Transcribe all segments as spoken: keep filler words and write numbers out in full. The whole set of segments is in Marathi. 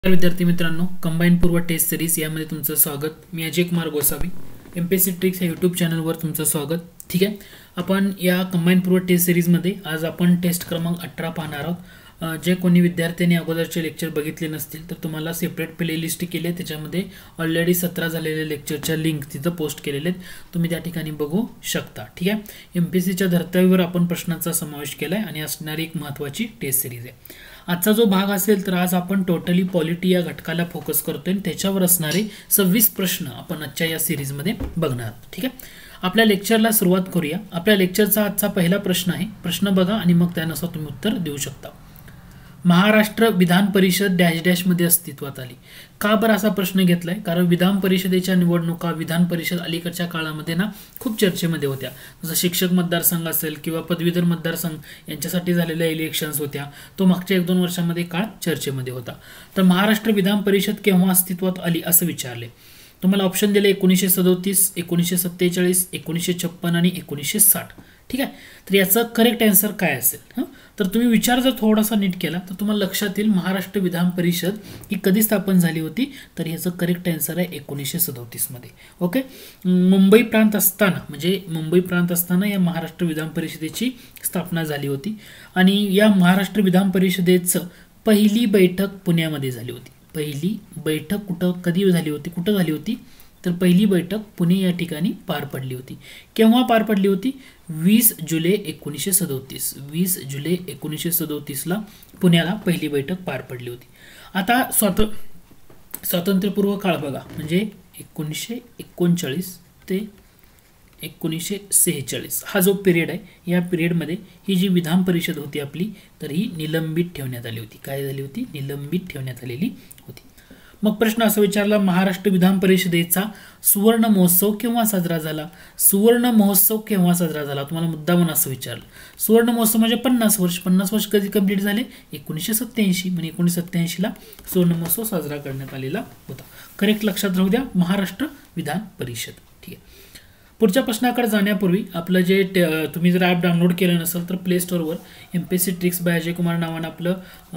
विद्यार्थी मित्रांनो, कंबाईन पूर्व टेस्ट सिरीज यामध्ये तुमचं स्वागत. मी अजय कुमार गोसावी, एमपीएससी ट्रिक्स या यूट्यूब चॅनलवर तुमचं स्वागत. ठीक आहे, आपण या कंबाईन पूर्व टेस्ट सिरीजमध्ये आज आपण टेस्ट क्रमांक अठरा पाहणार आहोत. जे कोणी विद्यार्थ्यांनी अगोदरचे लेक्चर बघितले नसतील तर तुम्हाला सेपरेट प्लेलिस्ट केली आहे, त्याच्यामध्ये ऑलरेडी सतरा झालेल्या लेक्चरच्या लिंक तिथं पोस्ट केलेले आहेत, तुम्ही त्या ठिकाणी बघू शकता. ठीक आहे, एमपीएससीच्या धर्तव्यावर आपण प्रश्नांचा समावेश केला आहे आणि असणारी एक महत्त्वाची टेस्ट सिरीज आहे. आजचा जो भाग असेल तर आज आपण टोटली पॉलिटी या घटकाला फोकस करतोय आणि त्याच्यावर असणारे सव्वीस प्रश्न आपण आजच्या या सिरीजमध्ये बघणार आहोत. ठीक आहे, आपल्या लेक्चरला सुरुवात करूया. आपल्या लेक्चरचा आजचा पहिला प्रश्न आहे. प्रश्न बघा आणि मग त्यानुसार तुम्ही उत्तर देऊ शकता. महाराष्ट्र विधान परिषद डॅश डॅश मध्ये अस्तित्वात आली. का बरं असा प्रश्न घेतलाय? कारण विधान परिषदेच्या निवडणुका विधान परिषद अलीकडच्या काळामध्ये ना खूप चर्चेमध्ये होत्या. जसं शिक्षक मतदारसंघ असेल किंवा पदवीधर मतदारसंघ यांच्यासाठी झालेल्या इलेक्शन्स होत्या, तो मागच्या एक दोन वर्षामध्ये काळ चर्चेमध्ये होता. तर महाराष्ट्र विधान परिषद केव्हा अस्तित्वात आली असं विचारले. तुम्हाला ऑप्शन दिले एकोणीसशे सदोतीस, एकोणीसशे सत्तेचाळीस, एकोणीसशे छप्पन आणि एकोणीसशे साठ. ठीक आहे, तर याचं करेक्ट आन्सर काय असेल? हं, तर तुम्ही विचार जर थोडासा नीट केला तर तुम्हाला लक्षात येईल महाराष्ट्र विधान परिषद ही कधी स्थापन झाली होती. तर याचं करेक्ट आन्सर आहे एकोणीसशे सदोतीस मध्ये. ओके, मुंबई प्रांत असताना म्हणजे मुंबई प्रांत असताना या महाराष्ट्र विधान परिषदेची स्थापना झाली होती आणि या महाराष्ट्र विधान परिषदेचं पहिली बैठक पुण्यामध्ये झाली होती. पहिली बैठक कुठं कधी झाली होती, कुठं झाली होती? तर पहिली बैठक पुणे या ठिकाणी पार पडली होती. केव्हा पार पडली होती? वीस जुलै एकोणीसशे सदोतीस. वीस जुलै एकोणीसशे सदोतीसला पुण्याला पहिली बैठक पार पडली होती. आता स्वात स्वातंत्र्यपूर्व काळ बघा, म्हणजे एकोणीसशे एकोणचाळीस ते एकोणीसशे सेहेचाळीस हा जो पिरियड आहे, या पिरियडमध्ये ही जी विधान परिषद होती आपली तर ही निलंबित ठेवण्यात आली होती. काय झाली होती? निलंबित ठेवण्यात आलेली होती. मग प्रश्न असा विचारला, महाराष्ट्र विधान परिषदेचा सुवर्ण महोत्सव केव्हा साजरा झाला? सुवर्ण महोत्सव केव्हा साजरा झाला? तुम्हाला मुद्दामून असं विचारलं. सुवर्ण महोत्सव म्हणजे पन्नास वर्ष. पन्नास वर्ष कधी कंप्लीट झाले? एकोणीसशे सत्याऐंशी. म्हणजे एकोणीसशे सत्याऐंशी ला सुवर्ण महोत्सव साजरा करण्यात आलेला होता. करेक्ट लक्षात राहू द्या, महाराष्ट्र विधान परिषद. ठीक आहे, पुढच्या प्रश्नाकडे जाण्यापूर्वी आपलं जे तुम्ही जर ॲप डाउनलोड केलं नसेल तर प्ले स्टोअरवर MPSC tricks by Ajay Kumar नावानं आपलं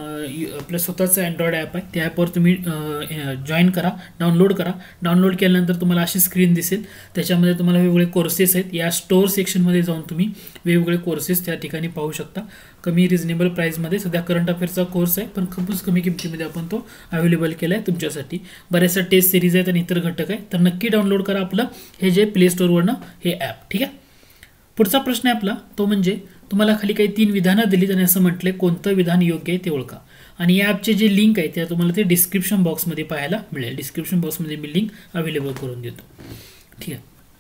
आपलं स्वतःचं अँड्रॉइड ॲप आहे, त्या ॲपवर तुम्ही जॉईन करा, डाउनलोड करा. डाउनलोड केल्यानंतर तुम्हाला अशी स्क्रीन दिसेल, त्याच्यामध्ये तुम्हाला वेगवेगळे कोर्सेस आहेत. या स्टोअर सेक्शनमध्ये जाऊन तुम्ही वेगवेगळे कोर्सेस त्या ठिकाणी पाहू शकता. कमी रिजनेबल प्राईसमध्ये सध्या करंट अफेअर्सचा कोर्स आहे, पण खूपच कमी किमतीमध्ये आपण तो अवेलेबल केला आहे तुमच्यासाठी. बऱ्याचशा टेस्ट सिरीज आहेत आणि इतर घटक आहे, तर नक्की डाउनलोड करा आपलं हे जे प्ले स्टोअरवरनं हे ॲप. ठीक आहे, पुढचा प्रश्न आहे आपला तो म्हणजे तुम्हाला खाली काही तीन विधानं दिलीत आणि असं म्हटलंय कोणतं विधान योग्य आहे ते ओळखा. आणि या ॲपचे जे लिंक आहे ते तुम्हाला ते डिस्क्रिप्शन बॉक्समध्ये पाहायला मिळेल. डिस्क्रिप्शन बॉक्समध्ये मी लिंक अवेलेबल करून देतो. ठीक आहे,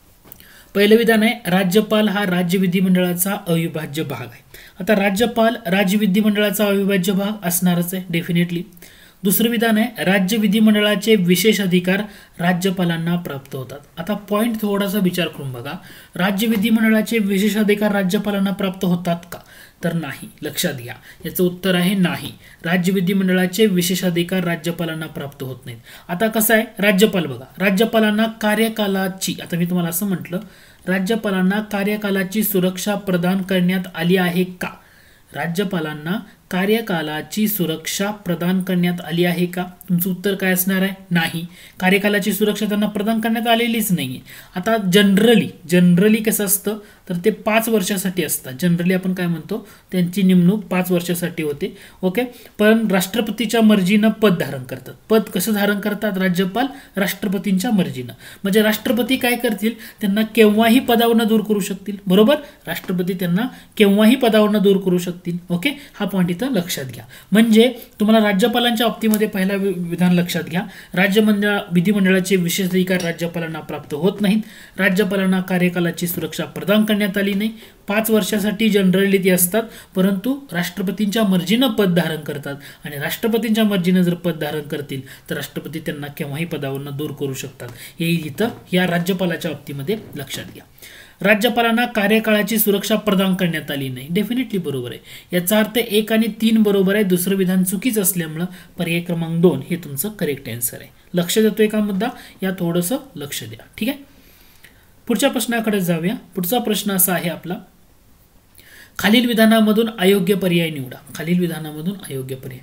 पहिलं विधान आहे, राज्यपाल हा राज्य विधिमंडळाचा अविभाज्य भाग आहे. आता राज्यपाल राज्य विधिमंडळाचा अविभाज्य भाग असणारच आहे डेफिनेटली. दुसरं विधान आहे, राज्य विधिमंडळाचे विशेष अधिकार राज्यपालांना प्राप्त होतात. आता पॉइंट थोडासा विचार करून बघा, राज्य विधिमंडळाचे विशेष अधिकार राज्यपालांना प्राप्त होतात का? तर नाही. लक्षात घ्या, याचं उत्तर आहे नाही. राज्य विधिमंडळाचे विशेष अधिकार राज्यपालांना प्राप्त होत नाहीत. आता कसं आहे, राज्यपाल बघा, राज्यपालांना कार्यकालाची, आता मी तुम्हाला असं म्हटलं, राज्यपालांना कार्यकालाची सुरक्षा प्रदान करण्यात आली आहे का? राज्यपालांना कार्यकालाची सुरक्षा प्रदान करण्यात आली आहे का? तुमचं उत्तर काय असणार आहे? नाही. कार्यकालाची सुरक्षा त्यांना प्रदान करण्यात आलेलीच नाही. आता जनरली जनरली कसं असतं तर ते पाच वर्षासाठी असतात. जनरली आपण काय म्हणतो, त्यांची नेमणूक पाच वर्षासाठी होते. ओके, पण राष्ट्रपतीच्या मर्जीनं पद धारण करतात. पद कसं धारण करतात? राज्यपाल राष्ट्रपतींच्या मर्जीनं. म्हणजे राष्ट्रपती काय करतील, त्यांना केव्हाही पदावरनं दूर करू शकतील. बरोबर, राष्ट्रपती त्यांना केव्हाही पदावरनं दूर करू शकतील. ओके, हा पॉईंट इथं लक्षात घ्या. म्हणजे तुम्हाला राज्यपालांच्या बाबतीमध्ये पहिला विधान लक्षात घ्या, राज्य मंडळ विधिमंडळाचे विशेष अधिकार राज्यपालांना प्राप्त होत नाहीत. राज्यपालांना कार्यकालाची सुरक्षा प्रदान करण्यात आली नाही. पाच वर्षासाठी जनरली ते असतात, परंतु राष्ट्रपतींच्या मर्जीनं पद धारण करतात आणि राष्ट्रपतींच्या मर्जीनं जर पद धारण करतील तर राष्ट्रपती त्यांना केव्हाही पदावरनं दूर करू शकतात. हे इथं या राज्यपालाच्या बाबतीमध्ये लक्षात घ्या. राज्यपालांना कार्यकाळाची सुरक्षा प्रदान करण्यात आली नाही. डेफिनेटली बरोबर आहे. याचा अर्थ एक आणि तीन बरोबर आहे. दुसरं विधान चुकीचं असल्यामुळं पर्याय क्रमांक दोन हे तुमचं करेक्ट आन्सर आहे. लक्ष देतोय का मुद्दा? या थोडंसं लक्ष द्या. ठीक आहे, पुढच्या प्रश्नाकडे जाऊया. पुढचा प्रश्न असा आहे आपला, खालील विधानामधून अयोग्य पर्याय निवडा. खालील विधानामधून अयोग्य पर्याय.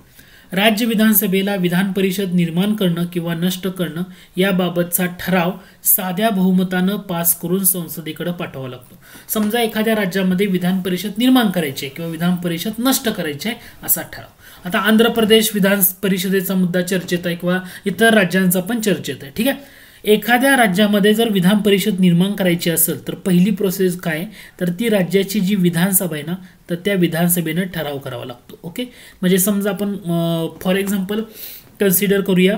राज्य विधानसभेला विधान परिषद निर्माण करणं किंवा नष्ट करणं याबाबतचा ठराव साध्या बहुमतानं पास करून संसदेकडे पाठवावा लागतो. समजा एखाद्या राज्यामध्ये विधान परिषद निर्माण करायची आहे किंवा विधान परिषद नष्ट करायची आहे असा ठराव. आता आंध्र प्रदेश विधान परिषदेचा मुद्दा चर्चेत आहे किंवा इतर राज्यांचा पण चर्चेत आहे. ठीक आहे. एखाद्या राज्यामध्ये जर विधान परिषद निर्माण करायची असेल तर पहिली प्रोसेस काय, तर ती राज्याची जी विधानसभा आहे ना, तर त्या विधानसभेनं ठराव करावा लागतो. ओके. म्हणजे समजा आपण फॉर एक्झाम्पल कन्सिडर करूया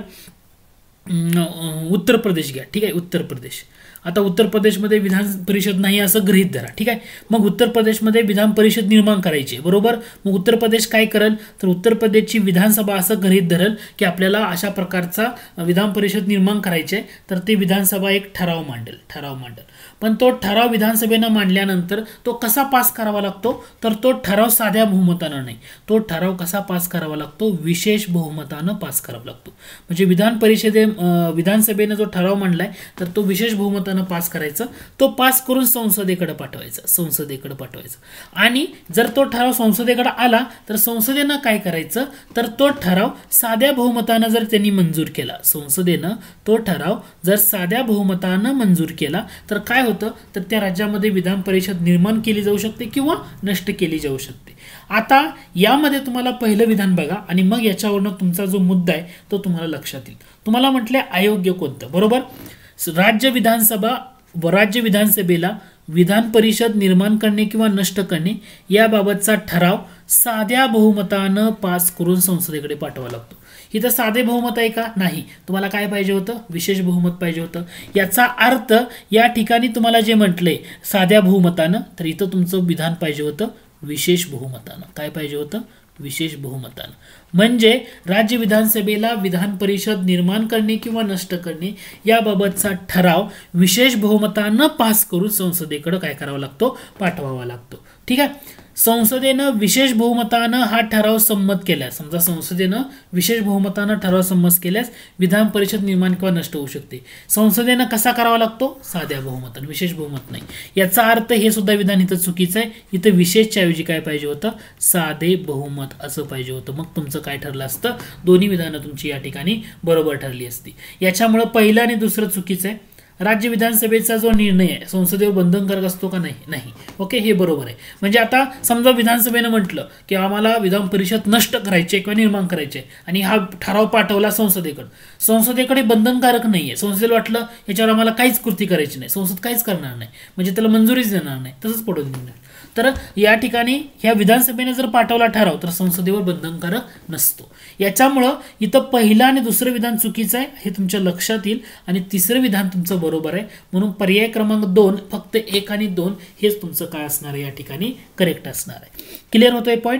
उत्तर प्रदेश घ्या. ठीक आहे. उत्तर प्रदेश. आता उत्तर प्रदेशमध्ये विधान परिषद नाही असं गृहीत धरा. ठीक आहे. मग उत्तर प्रदेशमध्ये विधान परिषद निर्माण करायची बरोबर. मग उत्तर प्रदेश काय करेल, तर उत्तर प्रदेशची विधानसभा असं गृहीत धरेल की आपल्याला अशा प्रकारचा विधान परिषद निर्माण करायचे आहे, तर ते विधानसभा एक ठराव मांडेल ठराव मांडेल पण तो ठराव विधानसभेनं मांडल्यानंतर तो कसा पास करावा लागतो, तर तो ठराव साध्या बहुमतानं नाही, तो ठराव कसा पास करावा लागतो, विशेष बहुमतानं पास करावा लागतो. म्हणजे विधान परिषदे विधानसभेनं जो ठराव मांडलाय तर तो विशेष बहुमतानं पास करायचा, तो पास करून संसदेकडे पाठवायचा संसदेकडे पाठवायचा आणि जर तो ठराव संसदेकडे आला तर संसदेनं काय करायचं, तर तो ठराव साध्या बहुमतानं जर त्यांनी मंजूर केला, संसदेनं तो ठराव जर साध्या बहुमतानं मंजूर केला तर काय होतं, तर त्या राज्यामध्ये विधान परिषद निर्माण केली जाऊ शकते किंवा नष्ट केली जाऊ शकते. आता यामध्ये तुम्हाला पहिलं विधान बघा आणि मग याच्यावरनं तुमचा जो मुद्दा आहे तो तुम्हाला लक्षात येईल. तुम्हाला म्हटले अयोग्य कोणतं, बरोबर. राज्य विधानसभा व राज्य विधानसभेला विधान परिषद निर्माण करणे किंवा नष्ट करणे याबाबतचा ठराव साध्या बहुमतानं पास करून संसदेकडे पाठवावा लागतो. इथं साधे बहुमत आहे का, नाही. तुम्हाला काय पाहिजे होतं, विशेष बहुमत पाहिजे होतं. याचा अर्थ या ठिकाणी तुम्हाला जे म्हटले साध्या बहुमतानं, तर इथं तुमचं विधान पाहिजे होतं विशेष बहुमतानं. काय पाहिजे होतं, विशेष बहुमतानं. म्हणजे राज्य विधानसभेला विधान परिषद निर्माण करणे किंवा नष्ट करणे याबाबतचा ठराव विशेष बहुमतानं पास करून संसदेकडे काय करावा लागतो, पाठवावा लागतो. ठीक आहे. संसदेनं विशेष बहुमतानं हा ठराव संमत केल्यास, समजा संसदेनं विशेष बहुमतानं ठराव संमत केल्यास विधान परिषद निर्माण किंवा नष्ट होऊ शकते. संसदेनं कसा करावा लागतो, साध्या बहुमतानं, विशेष बहुमत नाही. याचा अर्थ हे सुद्धा विधान इथं चुकीचं आहे. इथं विशेषच्या ऐवजी काय पाहिजे होतं, साधे बहुमत असं पाहिजे होतं. मग तुमचं काय ठरलं असतं, दोन्ही विधानं तुमची या ठिकाणी बरोबर ठरली असती. याच्यामुळे पहिलं आणि दुसरं चुकीचं आहे. राज्य विधानसभेचा जो निर्णय आहे संसदेवर बंधनकारक असतो का, नाही नाही. ओके, हे बरोबर आहे. म्हणजे आता समजा विधानसभेनं म्हटलं की आम्हाला विधान परिषद नष्ट करायचे किंवा निर्माण करायचे आणि हा ठराव पाठवला संसदेकडे, संसदेकडे बंधनकारक नाहीये. संसदेला वाटलं याच्यावर आम्हाला काहीच कृती करायची नाही, संसद काहीच करणार नाही, म्हणजे त्याला मंजुरीच देणार नाही, तसंच पडून देणार. तर या ठिकाणी ह्या विधानसभेने जर पाठवला ठराव तर संसदेवर बंधनकारक नसतो. याच्यामुळं इथं पहिलं आणि दुसरं विधान चुकीचं आहे हे तुमच्या लक्षात येईल आणि तिसरं विधान तुमचं बरोबर आहे. म्हणून पर्याय क्रमांक दोन, फक्त एक आणि दोन हेच तुमचं काय असणार आहे, या ठिकाणी करेक्ट असणार आहे. क्लिअर होतोय पॉईंट.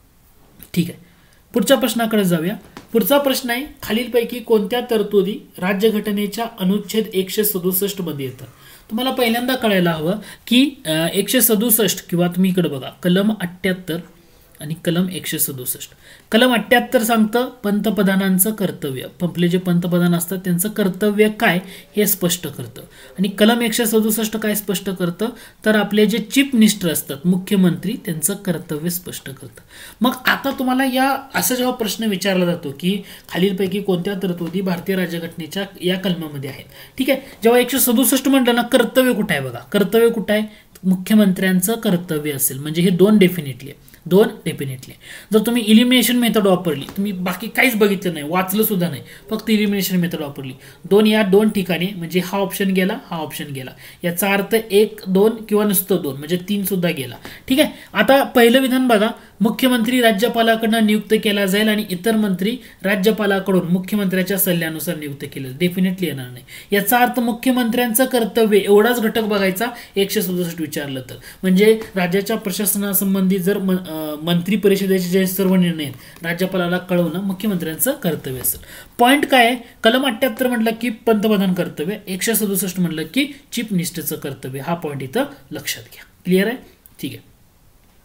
ठीक आहे. पुढच्या प्रश्नाकडे जाऊया. पुढचा प्रश्न आहे, खालीलपैकी कोणत्या तरतुदी राज्यघटनेच्या अनुच्छेद एकशे सदुसष्ट मध्ये येतात. तुम्हाला पहिल्यांदा कळायला हवं की एकशे सदुसष्ट किंवा तुम्ही इकडे बघा कलम अठ्ठ्याहत्तर आणि कलम एकशे सदुसष्ट. कलम अठ्ठ्याहत्तर सांगतं पंतप्रधानांचं कर्तव्य, आपले जे पंतप्रधान असतात त्यांचं कर्तव्य काय हे स्पष्ट करतं. आणि कलम एकशे सदुसष्ट काय स्पष्ट करतं, तर आपले जे चीफ मिनिस्टर असतात मुख्यमंत्री त्यांचं कर्तव्य स्पष्ट करतं. मग आता तुम्हाला या असं जेव्हा प्रश्न विचारला जातो की खालीलपैकी कोणत्या तरतुदी भारतीय राज्यघटनेच्या या कलमामध्ये आहेत, ठीक आहे. जेव्हा एकशे सदुसष्ट म्हटलं ना, कर्तव्य कुठं आहे बघा, कर्तव्य कुठं आहे, मुख्यमंत्र्यांचं कर्तव्य असेल. म्हणजे हे दोन डेफिनेटली दोन डेफिनेटली जर तुम्ही इलिमिनेशन मेथड वापरली, तुम्ही बाकी काहीच बघितलं नाही, वाचलं सुद्धा नाही, फक्त इलिमिनेशन मेथड वापरली, दोन या दोन ठिकाणी म्हणजे हा ऑप्शन गेला, हा ऑप्शन गेला, याचा अर्थ एक दोन किंवा नुसतं दोन म्हणजे तीन सुद्धा गेला. ठीक आहे. आता पहिलं विधान बघा, मुख्यमंत्री राज्यपालाकडून नियुक्त केला जाईल आणि इतर मंत्री राज्यपालाकडून मुख्यमंत्र्याच्या सल्ल्यानुसार नियुक्त केले, डेफिनेटली येणार नाही. याचा अर्थ मुख्यमंत्र्यांचं कर्तव्य एवढाच घटक बघायचा एकशे सदुसष्ट विचारलं तर. म्हणजे राज्याच्या प्रशासनासंबंधी जर मंत्री परिषदेचे जे सर्व निर्णय आहेत राज्यपालाला कळवणं मुख्यमंत्र्यांचं कर्तव्य असेल. पॉईंट काय आहे, कलम अठ्ठ्याहत्तर म्हटलं की पंतप्रधान कर्तव्य, एकशे सदुसष्ट म्हटलं की चीफ मिनिस्टरचं कर्तव्य. हा पॉईंट इथं लक्षात घ्या. क्लिअर आहे. ठीक आहे.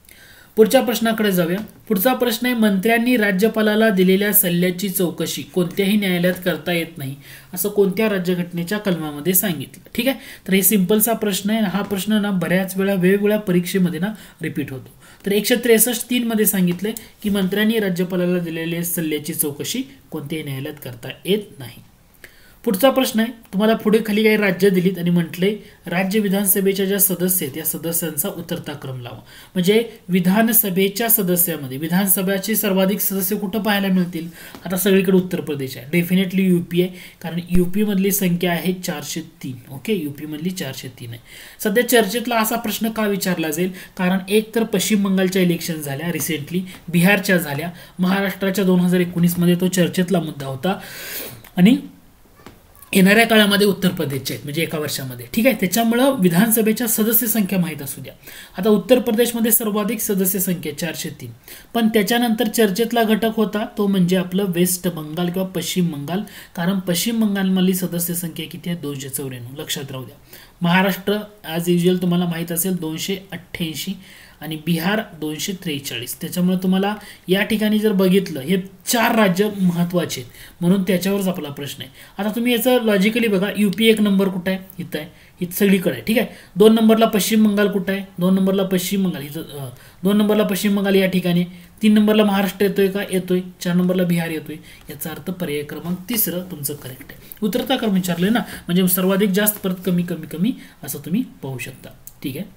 पुढच्या प्रश्नाकडे जाऊया. पुढचा प्रश्न आहे, मंत्र्यांनी राज्यपालाला दिलेल्या सल्ल्याची चौकशी कोणत्याही न्यायालयात करता येत नाही असं कोणत्या राज्यघटनेच्या कलमामध्ये सांगितलं. ठीक आहे, तर हे सिंपलचा प्रश्न आहे. हा प्रश्न ना बऱ्याच वेळा वेगवेगळ्या परीक्षेमध्ये ना रिपीट होतो. तर एकशे त्रेसष्ट तीन मध्ये सांगितलंय की मंत्र्यांनी राज्यपालाला दिलेल्या सल्ल्याची चौकशी कोणत्याही न्यायालयात करता येत नाही. पुढचा प्रश्न आहे, तुम्हाला पुढे खाली काही राज्य दिलीत आणि म्हटले राज्य विधानसभेच्या ज्या सदस्य आहेत त्या सदस्यांचा उतरता क्रम लावा. म्हणजे विधानसभेच्या सदस्यामध्ये विधानसभेचे सर्वाधिक सदस्य कुठं पाहायला मिळतील? आता सगळीकडे उत्तर प्रदेश आहे, डेफिनेटली युपी आहे, कारण युपी मधली संख्या आहे चारशे तीन. ओके, युपी मधली चारशे तीन आहे. सध्या चर्चेतला असा प्रश्न का विचारला जाईल? कारण एक तर पश्चिम बंगालच्या इलेक्शन झाल्या रिसेंटली, बिहारच्या झाल्या, महाराष्ट्राच्या दोन हजार एकोणीस मध्ये तो चर्चेतला मुद्दा होता आणि येणाऱ्या काळामध्ये उत्तर प्रदेशचे आहेत म्हणजे एका वर्षामध्ये. ठीक आहे, त्याच्यामुळं विधानसभेच्या सदस्य संख्या माहीत असू द्या. आता उत्तर प्रदेशमध्ये सर्वाधिक सदस्य संख्या चारशे तीन, पण त्याच्यानंतर चर्चेतला घटक होता तो म्हणजे आपलं वेस्ट बंगाल किंवा पश्चिम बंगाल, कारण पश्चिम बंगालमधली सदस्य संख्या किती आहे? दोनशे चौऱ्याण्णव. लक्षात राहू द्या. महाराष्ट्र ॲज युज्युअल तुम्हाला माहीत असेल दोनशे अठ्ठ्याऐंशी आणि बिहार दोनशे त्रेचाळीस. त्याच्यामुळे तुम्हाला या ठिकाणी जर बघितलं हे चार राज्य महत्त्वाचे आहेत म्हणून त्याच्यावरच आपला प्रश्न आहे. आता तुम्ही याचं लॉजिकली बघा, युपी एक नंबर कुठं आहे? इथं आहे, इथं सगळीकडे आहे. ठीक आहे, दोन नंबरला पश्चिम बंगाल कुठं आहे? दोन नंबरला पश्चिम बंगाल इथं, दोन नंबरला पश्चिम बंगाल या ठिकाणी, तीन नंबरला महाराष्ट्र येतोय का? येतोय. चार नंबरला बिहार येतोय. याचा अर्थ पर्याय क्रमांक तिसरं तुमचं करेक्ट आहे. उतरता क्रम विचारले ना, म्हणजे सर्वाधिक जास्त परत कमी कमी कमी असं तुम्ही पाहू शकता. ठीक आहे,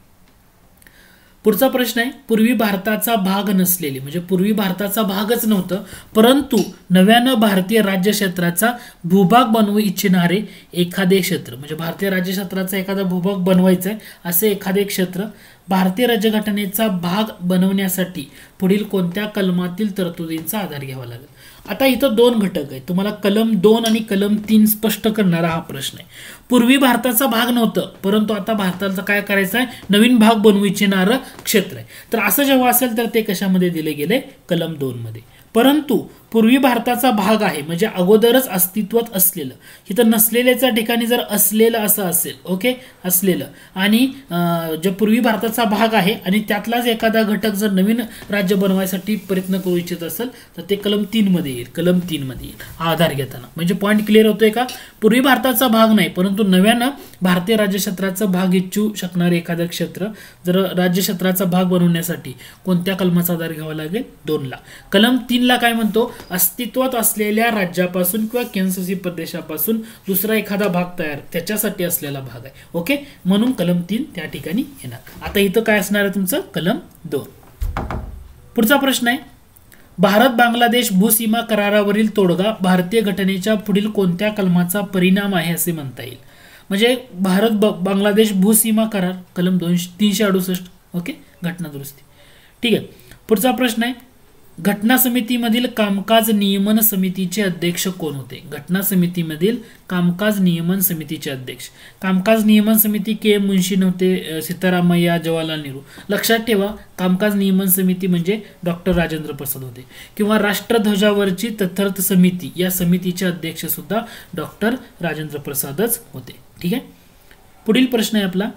पुढचा प्रश्न आहे, पूर्वी भारताचा भाग नसलेले म्हणजे पूर्वी भारताचा भागच नव्हतं परंतु नव्यानं भारतीय राज्य क्षेत्राचा भूभाग बनवू इच्छिणारे एखादे क्षेत्र, म्हणजे भारतीय राज्य क्षेत्राचा एखादा भूभाग बनवायचा आहे असे एखादे क्षेत्र भारतीय राज्यघटनेचा भाग बनवण्यासाठी पुढील कोणत्या कलमातील तरतुदींचा आधार घ्यावा लागेल? आता इथं दोन घटक आहेत, तुम्हाला कलम दोन आणि कलम तीन स्पष्ट करणारा हा प्रश्न आहे. पूर्वी भारताचा भाग नव्हतं परंतु आता भारताचा काय करायचं आहे? नवीन भाग बनवू इच्छिणारं क्षेत्र आहे. तर असं जेव्हा असेल तर ते कशामध्ये दिले गेले? कलम दोन मध्ये. परंतु पूर्वी भारताचा भाग आहे म्हणजे अगोदरच अस्तित्वात असलेलं, इथं नसलेल्याच्या ठिकाणी जर असलेलं असं असेल, ओके, असलेलं आणि जे पूर्वी भारताचा भाग आहे आणि त्यातलाच एखादा घटक जर नवीन राज्य बनवायसाठी प्रयत्न करू इच्छित असेल तर ते कलम तीन मध्ये येईल. कलम तीन मध्ये येईल आधार घेताना. म्हणजे पॉईंट क्लिअर होतोय का? पूर्वी भारताचा भाग नाही परंतु नव्यानं भारतीय राज्यक्षेत्राचा भाग इच्छू शकणारे एखादं क्षेत्र जर राज्यक्षेत्राचा भाग बनवण्यासाठी कोणत्या कलमाचा आधार घ्यावा लागेल? दोन ला. कलम तीन ला काय म्हणतो? अस्तित्वात असलेल्या राज्यापासून किंवा केंद्रशासित प्रदेशापासून दुसरा एखादा भाग तयार त्याच्यासाठी असलेला भाग आहे. ओके, म्हणून कलम तीन त्या ठिकाणी येणार. आता इथं काय असणार आहे तुमचं? कलम दोन. पुढचा प्रश्न आहे, भारत बांगलादेश भूसीमा करारावरील तोडगा भारतीय घटनेच्या पुढील कोणत्या कलमाचा परिणाम आहे असे म्हणता येईल? म्हणजे भारत बांगलादेश भूसीमा करार कलम दोनशे तीनशे अडुसष्ट. ओके, घटना दुरुस्ती. ठीक आहे, पुढचा प्रश्न आहे, घटना समितीमधील कामकाज नियमन समितीचे अध्यक्ष कोण होते? घटना समितीमधील कामकाज नियमन समितीचे अध्यक्ष, कामकाज नियमन समिती के एम मुन्शी नव्हते, सीतारामय्या, जवाहरलाल नेहरू. लक्षात ठेवा, कामकाज नियमन समिती म्हणजे डॉक्टर राजेंद्र प्रसाद होते. किंवा राष्ट्रध्वजावरची तथार्थ समिती, या समितीचे अध्यक्ष सुद्धा डॉक्टर राजेंद्र प्रसादच होते. ठीक आहे, पुढील प्रश्न आहे आपला,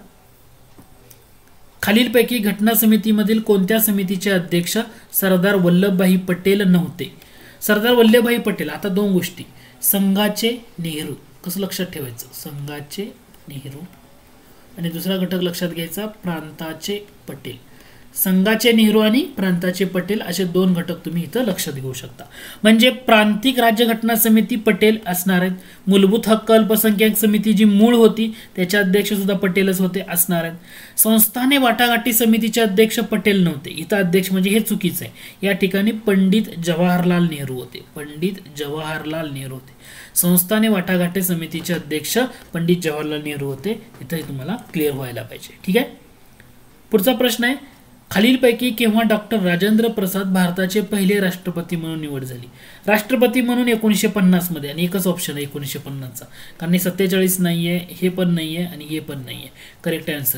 खालीलपैकी घटना समितीमधील कोणत्या समितीचे अध्यक्ष सरदार वल्लभभाई पटेल नव्हते? सरदार वल्लभभाई पटेल, आता दोन गोष्टी, संघाचे नेहरू, कसं लक्षात ठेवायचं? संघाचे नेहरू आणि दुसरा घटक लक्षात घ्यायचा प्रांताचे पटेल. संघाचे नेहरू आणि प्रांताचे पटेल असे दोन घटक तुम्ही इथं लक्षात घेऊ शकता. म्हणजे प्रांतिक राज्यघटना समिती पटेल असणार आहेत, मूलभूत हक्क अल्पसंख्याक समिती जी मूळ होती त्याचे अध्यक्ष सुद्धा पटेलच होते असणार आहेत. संस्थाने वाटाघाटी समितीचे अध्यक्ष पटेल नव्हते, इथं अध्यक्ष म्हणजे हे चुकीचं आहे. या ठिकाणी पंडित जवाहरलाल नेहरू होते, पंडित जवाहरलाल नेहरू होते. संस्थाने वाटाघाटी समितीचे अध्यक्ष पंडित जवाहरलाल नेहरू होते. इथं तुम्हाला क्लिअर व्हायला पाहिजे. ठीक आहे, पुढचा प्रश्न आहे, खालीलपैकी केव्हा डॉक्टर राजेंद्र प्रसाद भारताचे पहिले राष्ट्रपती म्हणून निवड झाली? राष्ट्रपती म्हणून एकोणीसशे पन्नास मध्ये, आणि एकच ऑप्शन आहे एकोणीसशे पन्नासचा, कारण सत्तेचाळीस नाहीये, हे पण नाहीये आणि हे पण नाहीये. करेक्ट आन्सर आहे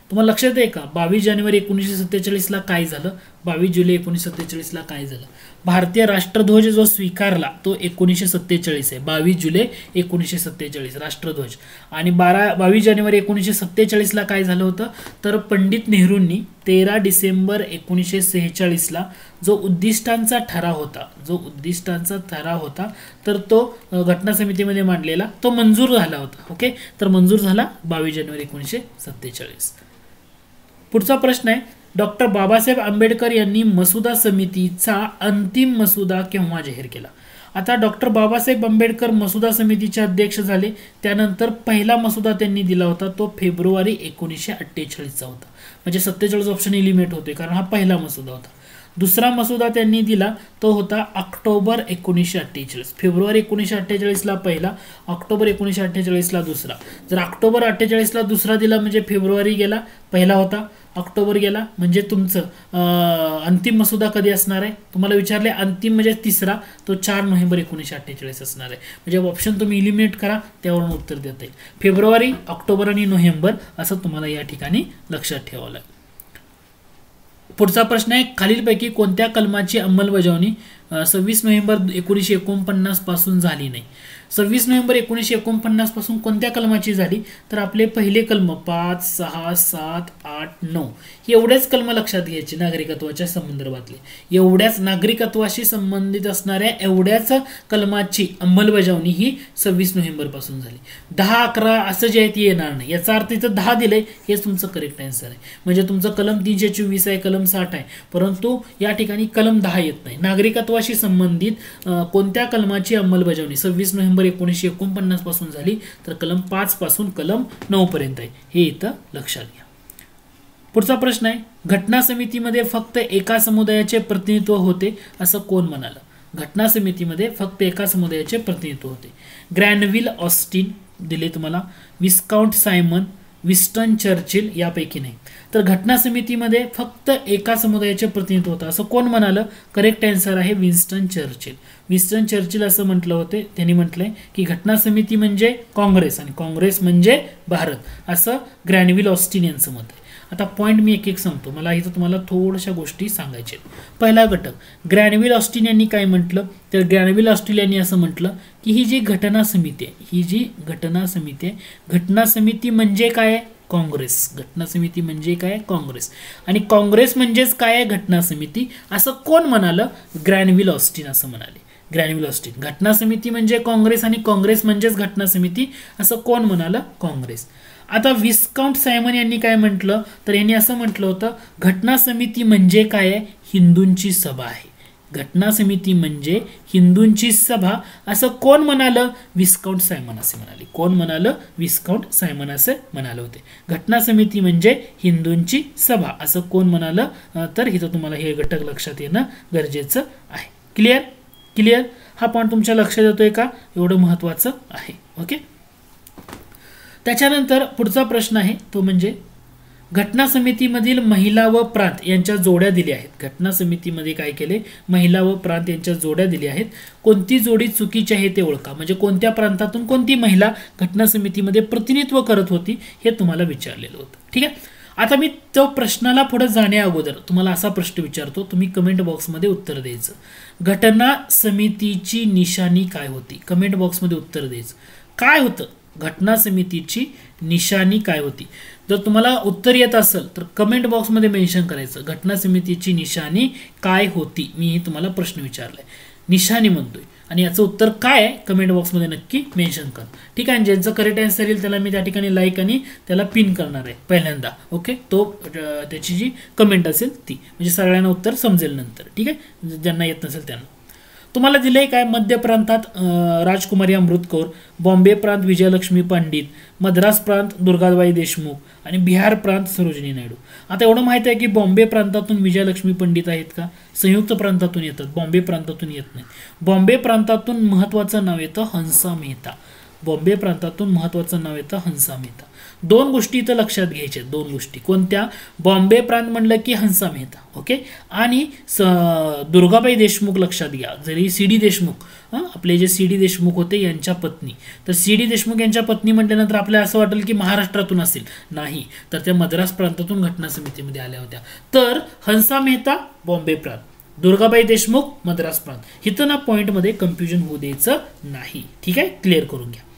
तुम्हाला लक्षात आहे का बावीस जानेवारी एकोणीसशे सत्तेचाळीसला काय झालं, बावीस जुलै एकोणीसशे सत्तेचाळीसला काय झालं? भारतीय राष्ट्रध्वज जो स्वीकारला तो एकोणीसशे सत्तेचाळीस आहे, बावीस जुलै एकोणीसशे सत्तेचाळीस राष्ट्रध्वज. आणि बारा बावीस जानेवारी एकोणीसशे सत्तेचाळीसला काय झालं होतं तर पंडित नेहरूंनी तेरा डिसेंबर एकोणीसशे सेहेचाळीसला जो उद्दिष्टांचा ठराव होता जो उद्दिष्टांचा ठराव होता तर तो घटना समितीमध्ये मांडलेला तो मंजूर झाला होता. ओके, तर मंजूर झाला बावीस जानेवारी एकोणीसशे सत्तेचाळीस. पुढचा प्रश्न आहे, डॉक्टर बाबासाहेब आंबेडकर यांनी मसुदा समितीचा अंतिम मसुदा केव्हा जाहीर केला? आता डॉक्टर बाबासाहेब आंबेडकर मसुदा समितीचे अध्यक्ष झाले, त्यानंतर पहिला मसुदा त्यांनी दिला होता तो फेब्रुवारी एकोणीसशे अठ्ठेचाळीसचा होता. म्हणजे सत्तेचाळीस ऑप्शन एलिमिनेट होते कारण हा पहिला मसुदा होता. दुसरा मसुदा त्यांनी दिला तो होता ऑक्टोबर एकोणीसशे अठ्ठेचाळीस. फेब्रुवारी एकोणीसशे अठ्ठेचाळीसला पहिला, ऑक्टोबर एकोणीसशे अठ्ठेचाळीसला दुसरा. जर ऑक्टोबर अठ्ठेचाळीसला दुसरा दिला म्हणजे फेब्रुवारी गेला, पहिला होता, ऑक्टोबर गेला म्हणजे तुमचं अंतिम मसुदा कधी असणार आहे? तुम्हाला विचारले अंतिम म्हणजे तिसरा, तो चार नोव्हेंबर एकोणीसशे अठ्ठेचाळीस असणार आहे. म्हणजे ऑप्शन तुम्ही इलिमिनेट करा, त्यावरून उत्तर देता येईल. फेब्रुवारी, ऑक्टोबर आणि नोव्हेंबर असं तुम्हाला या ठिकाणी लक्षात ठेवावं लागेल. पुढचा प्रश्न आहे, खालीलपैकी कोणत्या कलमाची अंमलबजावणी सव्वीस नोव्हेंबर एकोणीसशे एकोणपन्नास पासून झाली नाही? सव्वीस नोव्हेंबर एकोणीसशे एकोणपन्नास पासून कोणत्या कलमाची झाली तर आपले पहिले कलम पाच, सहा, सात, आठ, नऊ हे एवढेच कलम लक्षात घ्यायचे नागरिकत्वाच्या संदर्भातले. एवढ्याच नागरिकत्वाशी संबंधित असणाऱ्या एवढ्याच कलमाची अंमलबजावणी ही सव्वीस नोव्हेंबर पासून झाली. दहा अकरा असं जे आहे ते येणार नाही. याचा अर्थ इथं दहा दिलंय हेच तुमचं करेक्ट आन्सर आहे. म्हणजे तुमचं कलम तीनशे चोवीस आहे, कलम साठ आहे, परंतु या ठिकाणी कलम दहा येत नाही. नागरिकत्वाशी संबंधित कोणत्या कलमाची अंमलबजावणी सव्वीस नोव्हेंबर एकोणीसशे एकोणपन्नास पासून झाली तर कलम पाच पासून कलम नऊ पर्यंत आहे, हे इथं लक्षात घ्या. पुढचा प्रश्न आहे, घटना समितीमध्ये फक्त एका समुदायाचे प्रतिनिधित्व होते असं कोण म्हणालं? घटना समितीमध्ये फक्त एका समुदायाचे प्रतिनिधित्व होते. ग्रॅनविल ऑस्टिन दिले तुम्हाला, विस्काउंट सायमन, विस्टन चर्चिल यापैकी नाही. तर घटना समितीमध्ये फक्त एका समुदायाचे प्रतिनिधित्व होतं असं कोण म्हणालं? करेक्ट आन्सर आहे विन्स्टन चर्चिल. विन्स्टन चर्चिल असं म्हटलं होते, त्यांनी म्हटलंय की घटना समिती म्हणजे काँग्रेस आणि काँग्रेस म्हणजे भारत, असं ग्रॅनविल ऑस्टिन यांचं मत आहे. आता पॉईंट मी एक एक सांगतो, मला इथं तुम्हाला थोड्याशा गोष्टी सांगायच्या. पहिला घटक, ग्रॅनविल ऑस्टिन यांनी काय म्हटलं तर ग्रॅनविल ऑस्टिन यांनी असं म्हटलं की ही जी घटना समिती आहे ही जी घटना समिती आहे घटना समिती म्हणजे काय आहे? काँग्रेस. घटना समिती म्हणजे काय? काँग्रेस. आणि काँग्रेस म्हणजेच काय आहे? घटना समिती, असं कोण म्हणालं? ग्रॅनविल ऑस्टिन असं म्हणाले. ग्रॅनविल ऑस्टिन, घटना समिती म्हणजे काँग्रेस आणि काँग्रेस म्हणजेच घटना समिती असं कोण म्हणालं? काँग्रेस. आता विस्काउंट सायमन यांनी काय म्हटलं तर यांनी असं म्हटलं होतं घटना समिती म्हणजे काय आहे? हिंदूंची सभा आहे. घटना समिती म्हणजे हिंदूंची सभा असं कोण म्हणालं? विस्काउंट सायमन असे म्हणाले. कोण म्हणालं? विस्काउंट सायमन असे म्हणाले होते. घटना समिती म्हणजे हिंदूंची सभा असं कोण म्हणालं तर इथं तुम्हाला हे घटक लक्षात येणं गरजेचं आहे. क्लिअर क्लिअर हा पॉईंट तुमच्या लक्षात येतोय का? एवढं महत्वाचं आहे. ओके, त्याच्यानंतर पुढचा प्रश्न आहे तो म्हणजे घटना समितीमधील महिला व प्रांत यांच्या जोड्या दिल्या आहेत. घटना समितीमध्ये काय केले? महिला व प्रांत यांच्या जोड्या दिल्या आहेत. कोणती जोडी चुकीची आहे ते ओळखा. म्हणजे कोणत्या प्रांतातून कोणती महिला घटना समितीमध्ये प्रतिनिधित्व करत होती हे तुम्हाला विचारलेलं होतं. ठीक आहे, आता मी तो प्रश्नाला पुढे जाण्या अगोदर तुम्हाला असा प्रश्न विचारतो, तुम्ही कमेंट बॉक्समध्ये उत्तर द्यायचं. घटना समितीची निशाणी काय होती? कमेंट बॉक्समध्ये उत्तर द्यायचं. काय होतं? घटना समितीची निशाणी काय होती? जर तुम्हाला उत्तर येत असेल तर कमेंट बॉक्समध्ये मेन्शन करायचं घटना समितीची निशाणी काय होती. मी हे तुम्हाला प्रश्न विचारलाय, निशाणी म्हणतोय आणि याचं उत्तर काय आहे कमेंट बॉक्समध्ये नक्की मेन्शन कर. ठीक आहे, ज्यांचं करेक्ट आन्सर येईल त्याला मी त्या ठिकाणी लाईक आणि त्याला पिन करणार आहे पहिल्यांदा. ओके, तो त्याची जी कमेंट असेल ती, म्हणजे सगळ्यांना उत्तर समजेल नंतर. ठीक आहे, ज्यांना येत नसेल त्यांना. तुम्हाला दिलंय काय? मध्य प्रांतात राजकुमारी अमृत कौर, बॉम्बे प्रांत विजयलक्ष्मी पंडित, मद्रास प्रांत दुर्गाबाई देशमुख आणि बिहार प्रांत सरोजिनी नायडू. आता एवढं माहित आहे की बॉम्बे प्रांतातून विजयलक्ष्मी पंडित आहेत का? संयुक्त प्रांतातून येतात, बॉम्बे प्रांतातून येत नाही. बॉम्बे प्रांतातून महत्वाचं नाव येतं हंसा मेहता. बॉम्बे प्रांतातून महत्त्वाचं नाव येतं हंसा मेहता. दोन गोष्टी इथं लक्षात घ्यायच्या, दोन गोष्टी कोणत्या? बॉम्बे प्रांत म्हणलं की हंसा मेहता, ओके. आणि दुर्गाबाई देशमुख लक्षात घ्या. जरी सी डी देशमुख आपले जे सी डी देशमुख होते यांच्या पत्नी, तर सी डी देशमुख यांच्या पत्नी म्हटल्यानंतर आपल्याला असं वाटेल की महाराष्ट्रातून असेल, नाही, तर त्या मद्रास प्रांतातून घटना समितीमध्ये आल्या होत्या. तर हंसा मेहता बॉम्बे प्रांत, दुर्गाबाई देशमुख मद्रास प्रांत. इथं ना पॉइंटमध्ये कन्फ्युजन होऊ द्यायचं नाही, ठीक आहे, क्लिअर करून घ्या.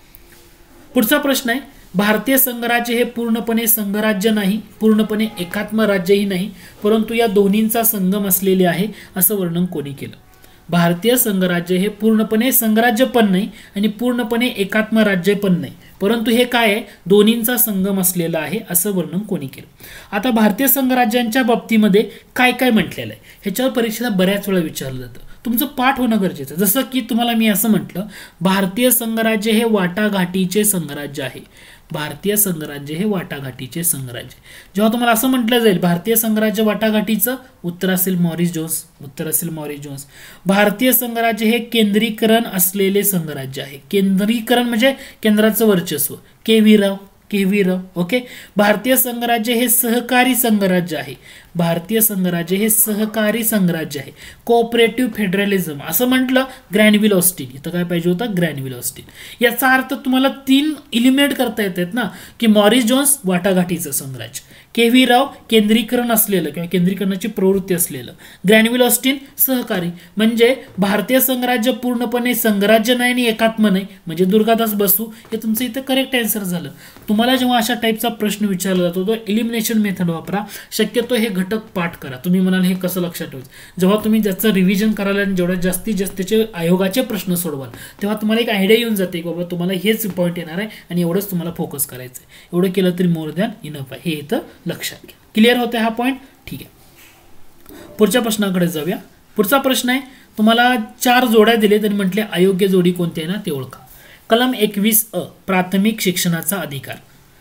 पुढचा प्रश्न आहे, भारतीय संघराज्य हे पूर्णपणे संघराज्य नाही, पूर्णपणे एकात्म राज्यही नाही, परंतु या दोन्हींचा संगम असलेले आहे असं वर्णन कोणी केलं? भारतीय संघराज्य हे पूर्णपणे संघराज्य पण नाही आणि पूर्णपणे एकात्म राज्य पण नाही, परंतु हे काय आहे? दोन्हींचा संगम असलेला आहे असं वर्णन कोणी केलं? आता भारतीय संघराज्यांच्या बाबतीमध्ये काय काय म्हटलेलं आहे ह्याच्यावर परीक्षेला बऱ्याच वेळा विचारलं जातं. तुमचं पाठ होणं गरजेचं. जसं की तुम्हाला मी असं म्हटलं, भारतीय संघराज्य हे वाटाघाटीचे संघराज्य आहे. भारतीय संघराज्य हे वाटाघाटीचे संघराज्य. जेव्हा तुम्हाला असं म्हटलं जाईल भारतीय संघराज्य वाटाघाटीचं, उत्तर असेल मॉरिस जोन्स, उत्तर असेल मॉरिस जोन्स. भारतीय संघराज्य हे केंद्रीकरण असलेले संघराज्य आहे. केंद्रीकरण म्हणजे केंद्राचं वर्चस्व, K V Rao, K V Rao, okay. भारतीय संघराज्य हे सहकारी संघराज्य आहे. भारतीय संघराज्य हे सहकारी संघराज्य आहे. कोऑपरेटिव्ह फेडरलिझम असं म्हटलं, ग्रॅनविल ऑस्टिन. इथं काय पाहिजे होतं? Granville Austin. याचा अर्थ तुम्हाला तीन इलिमिनेट करता येतात ना, की मॉरिस जोन्स वाटाघाटीचं संघराज्य, के व्ही राव केंद्रीकरण असलेलं किंवा केंद्रीकरणाची प्रवृत्ती असलेलं, ग्रॅनविल ऑस्टिन सहकारी. म्हणजे भारतीय संघराज्य पूर्णपणे संघराज्य नाही आणि एकात्म नाही, म्हणजे दुर्गादास बसू हे तुमचं इथं करेक्ट आन्सर झालं. तुम्हाला जेव्हा अशा टाईपचा प्रश्न विचारला जातो तो एलिमिनेशन मेथड वापरा. शक्यतो हे घटक पाठ करा. तुम्ही म्हणाल हे कसं लक्षात ठेवायचं? जेव्हा तुम्ही ज्याचं रिव्हिजन करायला आणि जेवढ्या जास्तीत जास्तीचे आयोगाचे प्रश्न सोडवाल तेव्हा तुम्हाला एक आयडिया येऊन जाते की बाबा तुम्हाला हेच पॉईंट येणार आहे आणि एवढंच तुम्हाला फोकस करायचं आहे. एवढं केलं तरी मोर दॅन इनफ आहे, हे इथं लक्षात घ्या. क्लिअर होते हा पॉईंट? ठीक आहे, पुढच्या प्रश्नाकडे जाऊया. पुढचा प्रश्न आहे, तुम्हाला चार जोड्या दिले आणि म्हटले अयोग्य जोडी कोणती आहे ना ते ओळखा. कलम एकवीस अ प्राथमिक शिक्षणाचा अधिकार.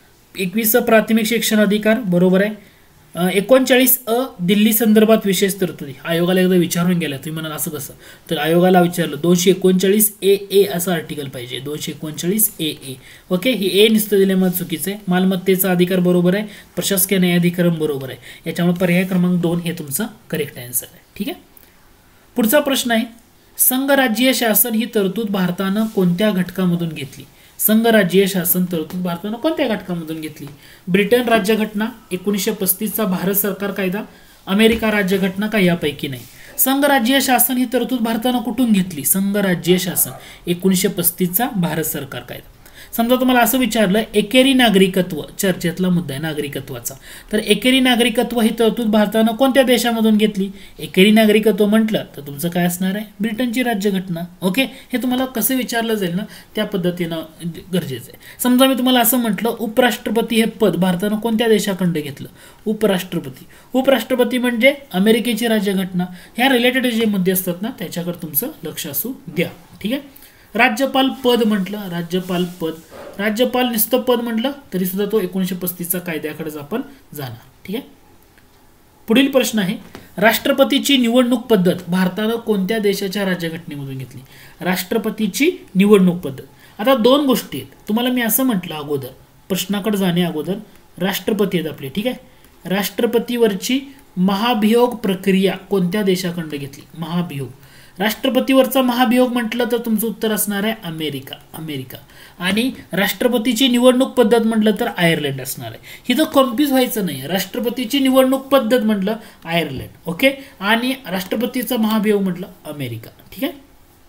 एकवीस अ प्राथमिक शिक्षण अधिकार बरोबर आहे. एकोणचाळीस अ दिल्ली संदर्भात विशेष तरतुदी. आयोगाला एकदा विचारून गेला, तुम्ही म्हणाल असं कसं, तर आयोगाला विचारलं दोनशे एकोणचाळीस ए ए असं आर्टिकल पाहिजे. दोनशे एकोणचाळीस ए ए, ओके. ही ए नुसतं दिल्यामुळे चुकीचं आहे. मालमत्तेचा अधिकार बरोबर आहे. प्रशासकीय न्यायाधिकरण बरोबर आहे. याच्यामुळे पर्याय क्रमांक दोन हे तुमचं करेक्ट आन्सर आहे. ठीक आहे, पुढचा प्रश्न आहे, संघराज्यीय शासन ही तरतूद भारतानं कोणत्या घटकामधून घेतली? संघराज्यीय शासन तरतूद भारतानं कोणत्या घटकामधून घेतली? ब्रिटन राज्यघटना, एकोणीसशे पस्तीसचा भारत सरकार कायदा, अमेरिका राज्यघटना का यापैकी नाही? संघराज्यीय शासन ही तरतूद भारतानं कुठून घेतली? संघराज्यीय शासन एकोणीसशे पस्तीसचा भारत सरकार कायदा. समजा तुम्हाला असं विचारलं, एकेरी नागरिकत्व चर्चेतला मुद्दा आहे नागरिकत्वाचा, तर एकेरी नागरिकत्व ही तरतूद भारतानं कोणत्या देशामधून घेतली? एकेरी नागरिकत्व म्हटलं तर तुमचं काय असणार आहे? ब्रिटनची राज्यघटना, ओके. हे तुम्हाला कसं विचारलं जाईल ना त्या पद्धतीनं गरजेचं आहे. समजा मी तुम्हाला असं म्हटलं, उपराष्ट्रपती हे पद भारतानं कोणत्या देशाकडं घेतलं? उपराष्ट्रपती. उपराष्ट्रपती म्हणजे अमेरिकेची राज्यघटना. ह्या रिलेटेड जे मुद्दे असतात ना त्याच्याकडे तुमचं लक्ष असू द्या. ठीक आहे, राज्यपाल पद म्हटलं, राज्यपाल पद, राज्यपाल नुसतं पद म्हटलं तरी सुद्धा तो एकोणीसशे पस्तीसचा कायद्याकडेच आपण जाणार. ठीक आहे, पुढील प्रश्न आहे, राष्ट्रपतीची निवडणूक पद्धत भारतानं कोणत्या देशाच्या राज्यघटनेमधून घेतली? राष्ट्रपतीची निवडणूक पद्धत. आता दोन गोष्टी आहेत. तुम्हाला मी असं म्हटलं अगोदर, प्रश्नाकडे जाणे अगोदर, राष्ट्रपती आहेत आपले. ठीक आहे, राष्ट्रपतीवरची महाभियोग प्रक्रिया कोणत्या देशाकडं घेतली? महाभियोग. राष्ट्रपतीवरचा महाभियोग म्हटलं तर तुमचं उत्तर असणार आहे अमेरिका. अमेरिका. आणि राष्ट्रपतीची निवडणूक पद्धत म्हटलं तर आयर्लंड असणार आहे. इथं कन्फ्यूज व्हायचं नाही. राष्ट्रपतीची निवडणूक पद्धत म्हटलं आयर्लंड, ओके. आणि राष्ट्रपतीचा महाभियोग म्हटलं अमेरिका. ठीक आहे,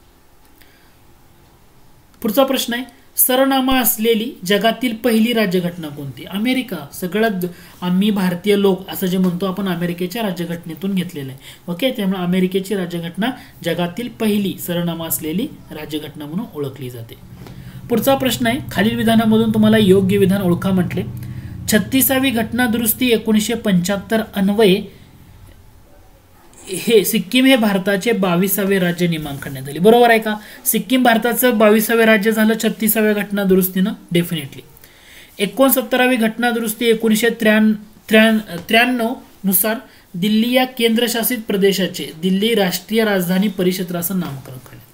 पुढचा प्रश्न आहे, सरनामा असलेली जगातील पहिली राज्यघटना कोणती? अमेरिका. सगळ्यात आम्ही भारतीय लोक असं जे म्हणतो आपण अमेरिकेच्या राज्यघटनेतून घेतलेलं आहे, ओके. त्यामुळे अमेरिकेची राज्यघटना जगातील पहिली सरनामा असलेली राज्यघटना म्हणून ओळखली जाते. पुढचा प्रश्न आहे, खालील विधानामधून तुम्हाला योग्य विधान ओळखा म्हटले. छत्तीसावी घटना दुरुस्ती एकोणीसशे पंच्याहत्तर अन्वये हे सिक्कीम हे भारताचे बावीसावे राज्य निमांकण्यात आले. बरोबर आहे का? सिक्कीम भारताचं बावीसावे राज्य झालं छत्तीसाव्या घटना दुरुस्तीनं. डेफिनेटली. एकोणसत्तरावी घटना दुरुस्ती एकोणीसशे त्र्याण्णव त्र्याण्णव नुसार दिल्ली या केंद्रशासित प्रदेशाचे दिल्ली राष्ट्रीय राजधानी परिक्षेत्राचं नामकरण करण्यात.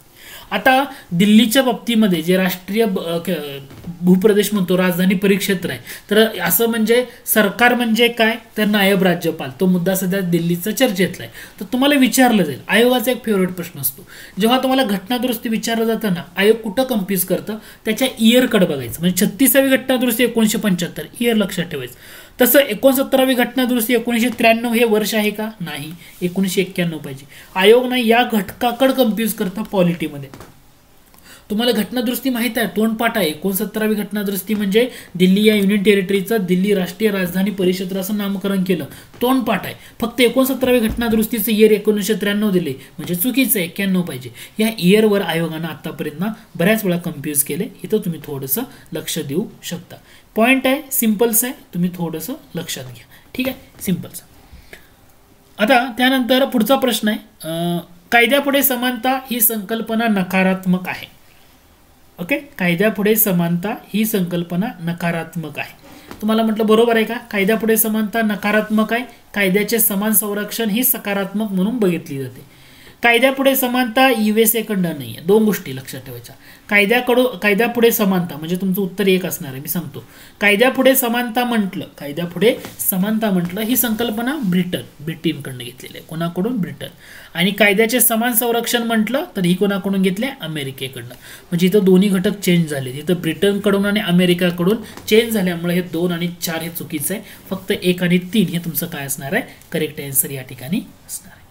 आता दिल्लीच्या बाबतीमध्ये जे राष्ट्रीय भूप्रदेश म्हणतो, राजधानी परिक्षेत्र आहे, तर असं म्हणजे सरकार म्हणजे काय, तर नायब राज्यपाल. तो मुद्दा सध्या दिल्लीचा चर्चेतला आहे. तर तुम्हाला विचारलं जाईल, आयोगाचा एक फेवरेट प्रश्न असतो, जेव्हा तुम्हाला घटनादुरुस्ती विचारलं जातं ना, आयोग कुठं कम्प्युज करतं, त्याच्या इयरकडे बघायचं. म्हणजे छत्तीसावी घटनादुरुस्ती एकोणीसशे पंच्याहत्तर, इयर लक्षात ठेवायचं. तसं एकोणसत्तरावी घटनादुरुस्ती एकोणीसशे त्र्याण्णव हे वर्ष आहे का, नाही, एकोणीसशे एक्क्याण्णव पाहिजे. आयोग नाही या घटकाकडे कम्प्युज करतं पॉलिटीमध्ये. तुम्हाला घटनादुरुस्ती माहित आहे, तोंडपाठ आहे. एकोणसत्तरावी घटनादुरुस्ती म्हणजे दिल्ली या युनियन टेरिटरीचं दिल्ली राष्ट्रीय राजधानी परिषद असं नामकरण केलं, तोंडपाठ आहे. फक्त एकोणसत्तरावी घटनादुरुस्तीचं इयर एकोणीसशे त्र्याण्णव दिले म्हणजे चुकीचं, एक्क्याण्णव पाहिजे. या इयरवर आयोगानं आतापर्यंत बऱ्याच वेळा कन्फ्यूज केले. इथं तुम्ही थोडंसं लक्ष देऊ शकता. पॉईंट आहे, सिम्पल्स आहे, तुम्ही थोडंसं लक्षात घ्या. ठीक आहे, सिम्पल्स. आता त्यानंतर पुढचा प्रश्न आहे, कायद्यापुढे समानता ही संकल्पना नकारात्मक आहे. ओके, कायद्यापुढे समानता ही संकल्पना नकारात्मक आहे. तुम्हाला म्हटलं बरोबर आहे का, कायद्यापुढे समानता नकारात्मक आहे, कायद्याचे समान संरक्षण ही सकारात्मक म्हणून बघितली जाते. कायद्यापुढे समानता युएसए कडनं नाही आहे. दोन गोष्टी लक्षात ठेवायच्या. कायद्याकडून कायद्यापुढे समानता म्हणजे तुमचं उत्तर एक असणार आहे, मी सांगतो. कायद्यापुढे समानता म्हटलं कायद्यापुढे समानता म्हटलं ही संकल्पना ब्रिटन ब्रिटनकडनं घेतलेली आहे. कोणाकडून, ब्रिटन. आणि कायद्याचे समान संरक्षण म्हटलं तर ही कोणाकडून घेतले, अमेरिकेकडनं. म्हणजे इथं दोन्ही घटक चेंज झाले. इथं ब्रिटनकडून आणि अमेरिकाकडून चेंज झाल्यामुळे हे दोन आणि चार हे चुकीचं आहे. फक्त एक आणि तीन हे तुमचं काय असणार आहे, करेक्ट आन्सर या ठिकाणी असणार आहे.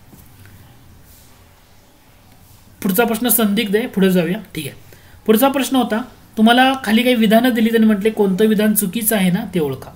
पुढचा प्रश्न संदिग्ध आहे, पुढे जाऊया. ठीक आहे, पुढचा प्रश्न होता, तुम्हाला खाली काही विधानं दिली त्यांनी म्हटले कोणतं विधान चुकीचं आहे ना ते ओळखा.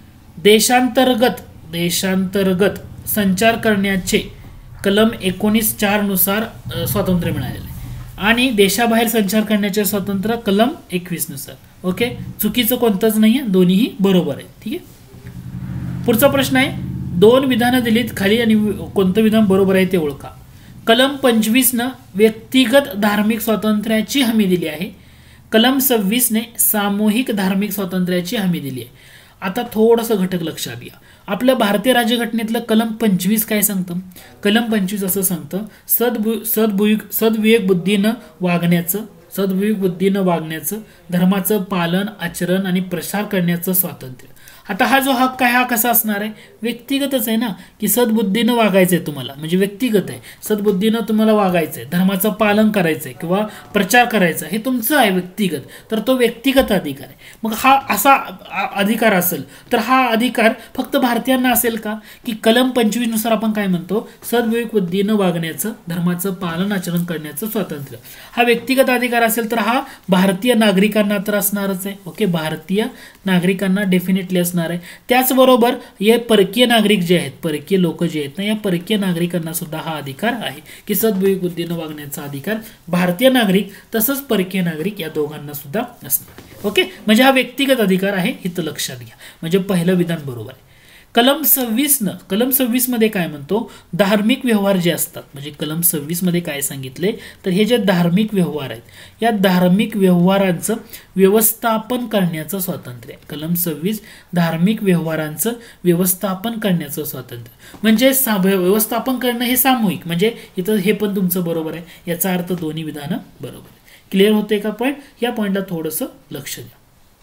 देशांतर्गत देशांतर्गत संचार करण्याचे कलम एकोणीस चार नुसार स्वातंत्र्य मिळालेले आणि देशाबाहेर संचार करण्याचे स्वातंत्र्य कलम एकवीस नुसार. ओके, चुकीचं कोणतंच नाही आहे, दोन्हीही बरोबर आहे. ठीक आहे, पुढचा प्रश्न आहे, दोन विधानं दिलीत खाली आणि कोणतं विधान बरोबर आहे ते ओळखा. कलम पंचवीस न व्यक्तिगत धार्मिक स्वातंत्र्याची हमी दिली आहे, कलम सव्वीस ने सामूहिक धार्मिक स्वातंत्र्याची हमी दिली आहे. आता थोडंसं घटक लक्षात घ्या. आपल्या भारतीय राज्यघटनेतलं कलम पंचवीस काय सांगतं, कलम पंचवीस असं सांगतं, सद्भु सद्भुयुग सद्विवेक बुद्धीनं वागण्याचं सद्विवेक बुद्धीनं वागण्याचं धर्माचं पालन आचरण आणि प्रसार करण्याचं स्वातंत्र्य. आता हा जो हक्क आहे हा कसा असणार आहे, व्यक्तिगतच आहे ना, की सद्बुद्धीनं वागायचं आहे तुम्हाला, म्हणजे व्यक्तिगत आहे. सद्बुद्धीनं तुम्हाला वागायचं आहे, धर्माचं पालन करायचं आहे किंवा प्रचार करायचा हे तुमचं आहे व्यक्तिगत, तर तो व्यक्तिगत अधिकार आहे. मग हा असा अधिकार असेल तर हा अधिकार फक्त भारतीयांना असेल का, की कलम पंचवीस नुसार आपण काय म्हणतो, सद्विवेक बुद्धीनं वागण्याचं धर्माचं पालन आचरण करण्याचं स्वातंत्र्य हा व्यक्तिगत अधिकार असेल तर हा भारतीय नागरिकांना तर असणारच आहे. ओके, भारतीय नागरिकांना डेफिनेटली असणार आहे. त्याचबरोबर हे परकीय नागरिक जे आहेत, परकीय लोक जे आहेत ना, या परकीय नागरिकांना सुद्धा हा अधिकार आहे की सद्विवेक बुद्धीनं वागण्याचा अधिकार भारतीय नागरिक तसंच परकीय नागरिक या दोघांना सुद्धा असणार. ओके, म्हणजे हा व्यक्तिगत अधिकार आहे, इथं लक्षात घ्या. म्हणजे पहिलं विधान बरोबर आहे. कलम सव्वीस न कलम सव्वीस मध्ये काय म्हणतो, धार्मिक व्यवहार जे असतात, म्हणजे कलम सव्वीस मध्ये काय सांगितले तर हे जे धार्मिक व्यवहार आहेत या धार्मिक व्यवहारांचं व्यवस्थापन करण्याचं स्वातंत्र्य आहे. कलम सव्वीस धार्मिक व्यवहारांचं व्यवस्थापन करण्याचं स्वातंत्र्य म्हणजे व्यवस्थापन करणं हे सामूहिक, म्हणजे इथं हे पण तुमचं बरोबर आहे. याचा अर्थ दोन्ही विधानं बरोबर आहे. क्लिअर होते का पॉईंट, या पॉईंटला थोडंसं लक्ष द्या.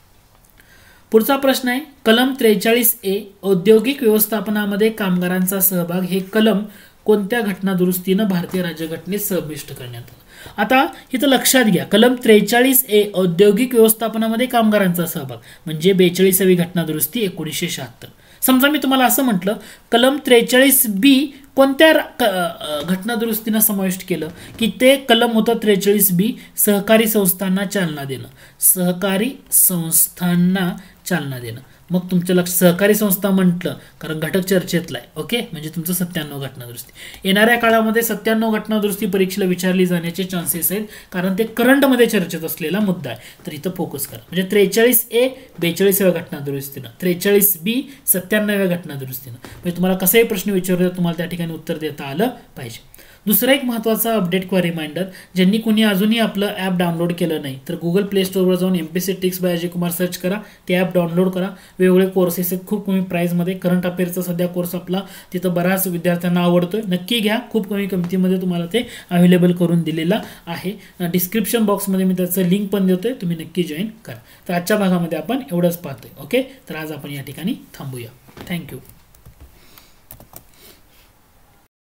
पुढचा प्रश्न आहे, कलम त्रेचाळीस ए औद्योगिक व्यवस्थापनामध्ये कामगारांचा सहभाग हे कलम कोणत्या घटनादुरुस्तीनं भारतीय राज्यघटनेत समाविष्ट करण्यात आलं. आता इथं लक्षात घ्या, कलम त्रेचाळीस ए औद्योगिक व्यवस्थापनामध्ये कामगारांचा सहभाग म्हणजे बेचाळीसावी घटनादुरुस्ती एकोणीसशे शहात्तर. समजा मी तुम्हाला असं म्हटलं, कलम त्रेचाळीस बी कोणत्या घटनादुरुस्तीनं समाविष्ट केलं, की ते कलम होतं त्रेचाळीस बी सहकारी संस्थांना चालना देणं सहकारी संस्थांना चालना देणं. मग तुमच्या लक्ष सहकारी संस्था म्हटलं कारण घटक चर्चेतला आहे. ओके, म्हणजे तुमचं सत्त्याण्णव घटनादुरुस्ती. येणाऱ्या काळामध्ये सत्त्याण्णव घटनादुरुस्ती परीक्षेला विचारली जाण्याचे चान्सेस आहेत कारण ते करंटमध्ये चर्चेत असलेला मुद्दा आहे. तर इथं फोकस करा. म्हणजे त्रेचाळीस ए बेचाळीसाव्या घटनादुरुस्तीनं, त्रेचाळीस बी सत्त्याण्णव्या घटनादुरुस्तीनं. म्हणजे तुम्हाला कसाही प्रश्न विचारला तुम्हाला त्या ठिकाणी उत्तर देता आलं पाहिजे. दुसरा एक महत्त्वाचा अपडेट किंवा रिमाइंडर, ज्यांनी कोणी अजूनही आपलं ॲप डाउनलोड केलं नाही तर गुगल प्ले स्टोअरवर जाऊन MPSC tricks by Ajay Kumar search करा, ते ॲप डाउनलोड करा. वेगवेगळे कोर्सेस आहेत खूप कमी प्राईजमध्ये. करंट अफेअरचा सध्या कोर्स आपला तिथं बऱ्याच विद्यार्थ्यांना आवडतोय, नक्की घ्या. खूप कमी किमतीमध्ये तुम्हाला ते अवेलेबल करून दिलेला आहे. डिस्क्रिप्शन बॉक्समध्ये मी त्याचं लिंक पण देतोय, तुम्ही नक्की जॉईन करा. तर आजच्या भागामध्ये आपण एवढंच पाहतोय. ओके, तर आज आपण या ठिकाणी थांबूया. थँक्यू.